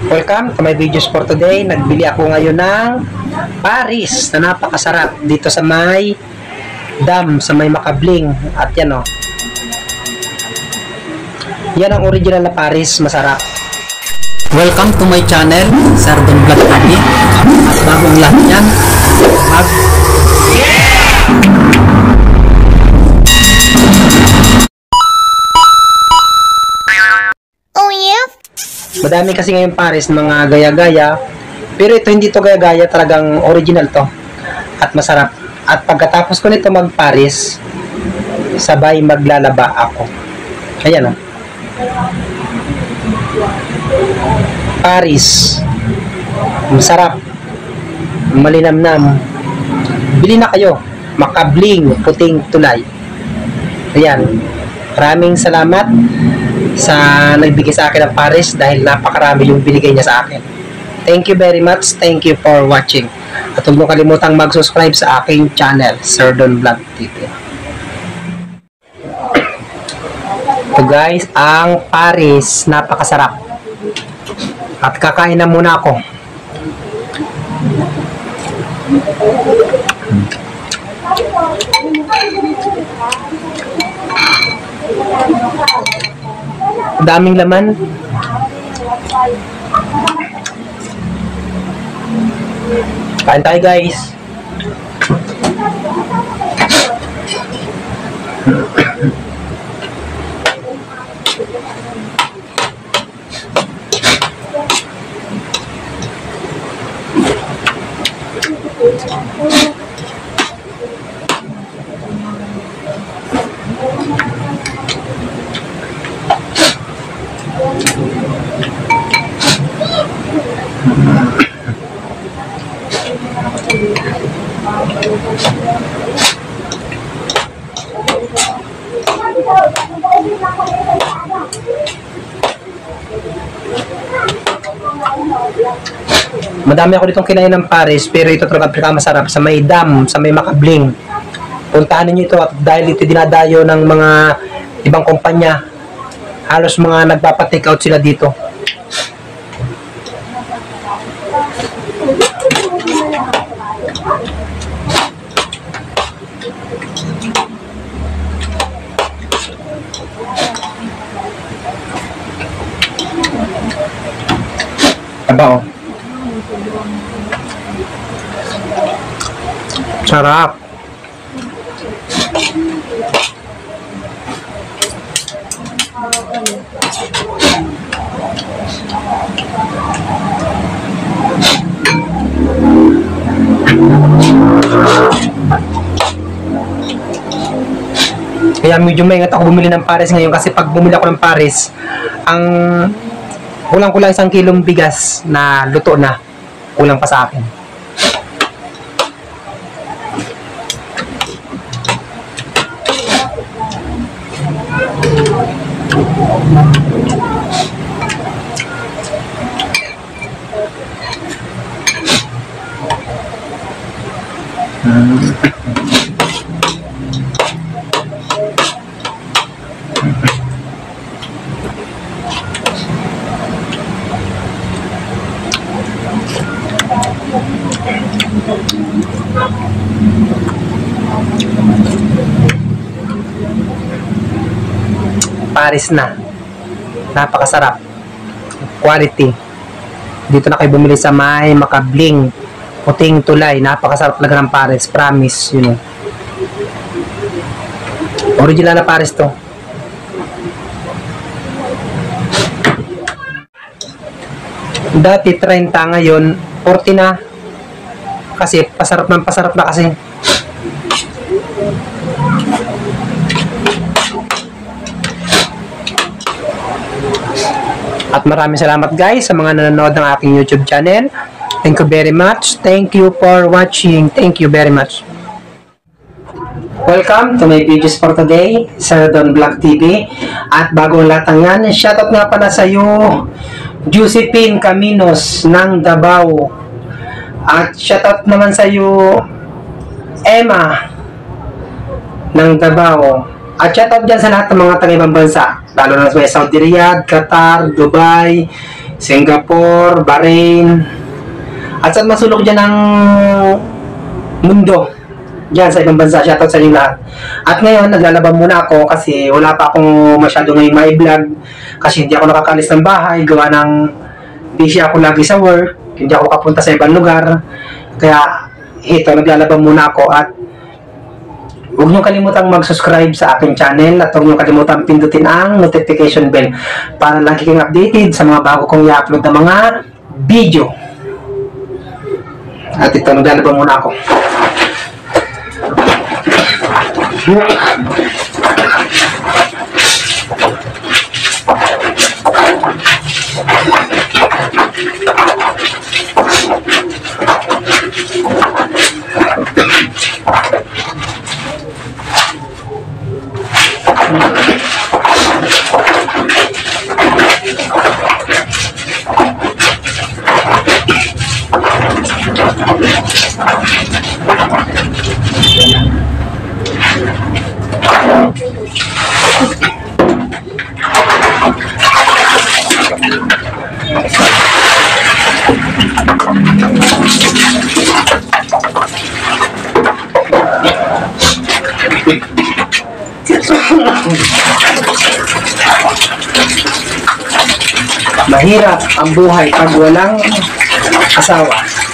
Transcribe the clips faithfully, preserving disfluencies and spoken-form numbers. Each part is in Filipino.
Welcome to my videos for today. Nagbili ako ngayon ng Paris na napakasarap dito sa may dam, sa may Makabling. At yan o. Yan ang original na Paris, masarap. Welcome to my channel, Sir Don Vlog T V. At bagong lahat yan, mag Oh yeah? Madami kasi ngayon Paris, mga gaya-gaya. Pero ito hindi to gaya-gaya, talagang original to. At masarap. At pagkatapos ko nito mag-Paris, sabay maglalaba ako. Ayan o. Paris. Masarap. Malinamnam. Bili na kayo. Makabling, puting tulay. Ayan. Maraming salamat sa nagbigay sa akin ng Paris dahil napakarami yung binigay niya sa akin. Thank you very much. Thank you for watching. At huwag mo kalimutang mag-subscribe sa aking channel, Sir Don Vlog T V. Ito guys, ang Paris, napakasarap. At kakain na muna ako. Daming laman. Kain tayo guys. Madami ako ditong kinain ng Paris, pero ito talaga pinakamasarap sa may dam, sa may Makabling. Puntahan niyo ito at dahil ito dinadayo ng mga ibang kumpanya, halos mga nagpapa-take out sila dito. Aba, oh. Sarap. Kaya medyo maingat ako bumili ng Paris ngayon kasi pag bumili ako ng Paris, ang kulang kulang isang kilong bigas na luto na, kulang pa sa akin. Hmm. Paris na. Napakasarap. Quality. Dito na kayo bumili sa may Makabling, puting tulay. Napakasarap talaga ng Paris. Promise, yun know. Original na Paris to. Dati thirty, ngayon forty na. Kasi pasarap ng pasarap na kasi. At maraming salamat guys sa mga nanonood ng aking YouTube channel. Thank you very much. Thank you for watching. Thank you very much. Welcome to my videos for today, Sir Don Vlog T V. At bago ang lahat ng yan, shoutout nga pala sa iyo, Josephine Caminos ng Davao. At shoutout naman sa iyo, Emma ng Davao. At shoutout dyan sa lahat ng mga taga-ibang bansa, lalo na sa Saudi Riyadh, Qatar, Dubai, Singapore, Bahrain, at saan masulok dyan ng mundo. Diyan sa ibang bansa, shoutout sa inyo lahat. At ngayon, naglalaban muna ako kasi wala pa akong masyado ngayon ma-vlog kasi hindi ako nakakalis ng bahay, gawa ng busy ako lagi sa work, hindi ako kapunta sa ibang lugar. Kaya, ito, naglalaban muna ako at huwag niyo kalimutang mag-subscribe sa aking channel at huwag niyo kalimutang pindutin ang notification bell para lagi kang updated sa mga bago kong i-upload na mga video. At ito, naglalaban muna ako. Mahirap ang buhay pag walang asawa.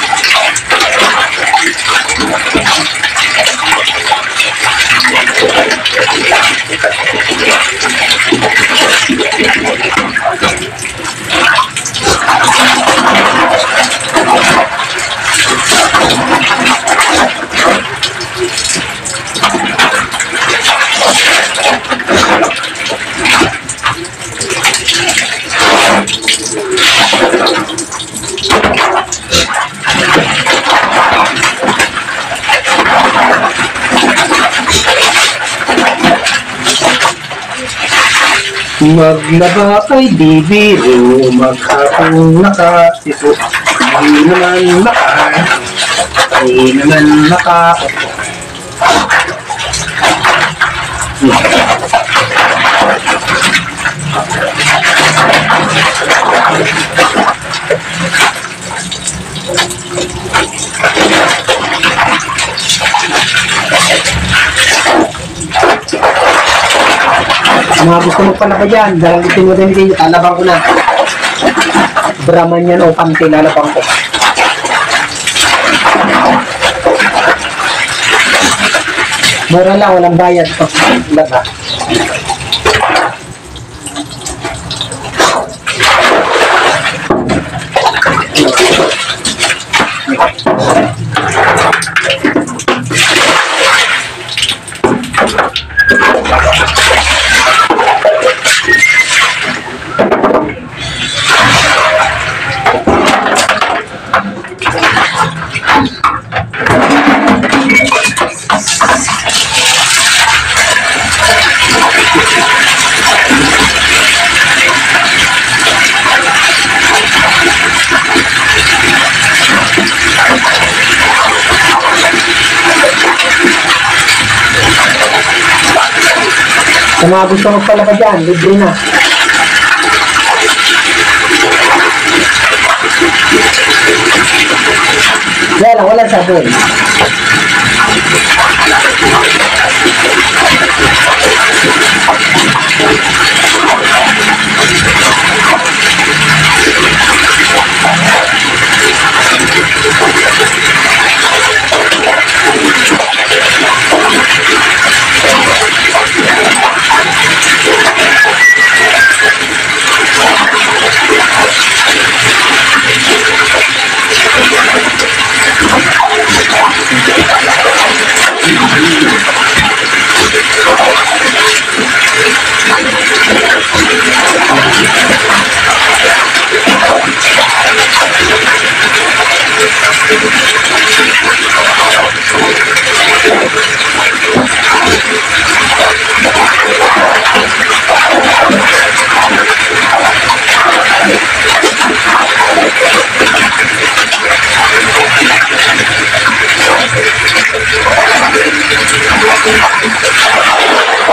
Maglaba ay di biro, maghapong nakasito, di naman maka, di naman maka. Mga gusto mo pala ba dyan? Dahil ito mo din kayo, lalabang ko na. Brahman yan o panty, lalabang ko. Mura lang, walang bayad. Laba. Sa mga gusto mo pala ka dyan, libre na. Wala, walang sabon.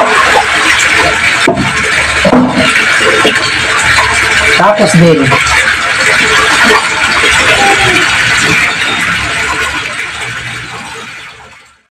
Tapos din,